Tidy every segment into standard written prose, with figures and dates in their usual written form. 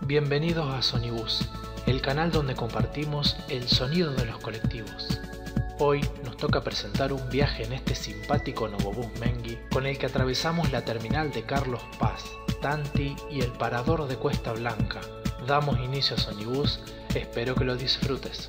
Bienvenidos a Sonibus, el canal donde compartimos el sonido de los colectivos. Hoy nos toca presentar un viaje en este simpático Novobús Mengui con el que atravesamos la terminal de Carlos Paz, Tanti y el parador de Cuesta Blanca. Damos inicio a Sonibus, espero que lo disfrutes.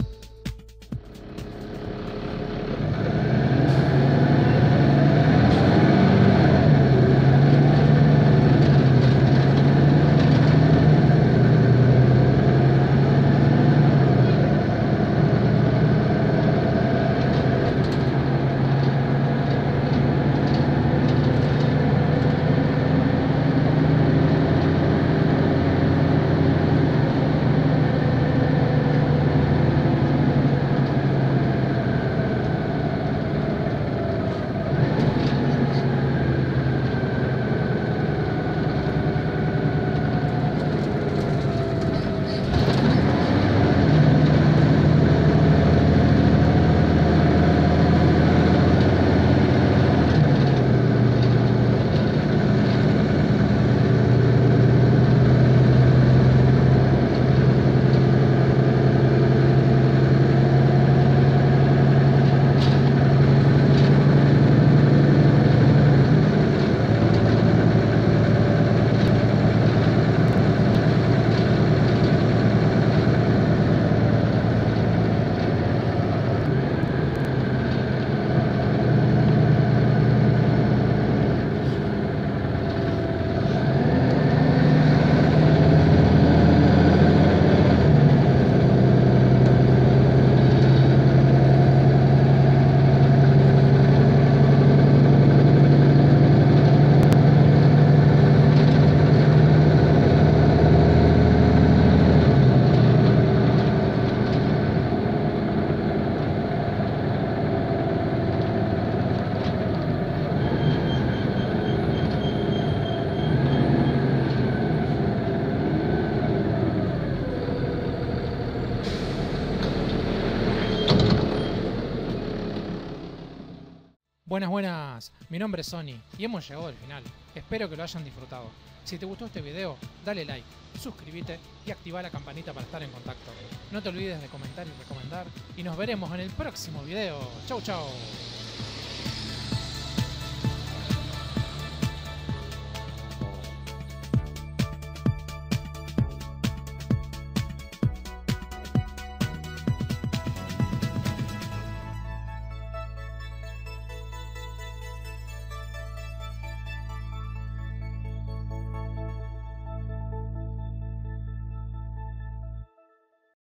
Buenas, mi nombre es Sony y hemos llegado al final. Espero que lo hayan disfrutado. Si te gustó este video, dale like, suscríbete y activa la campanita para estar en contacto. No te olvides de comentar y recomendar y nos veremos en el próximo video. Chau chau.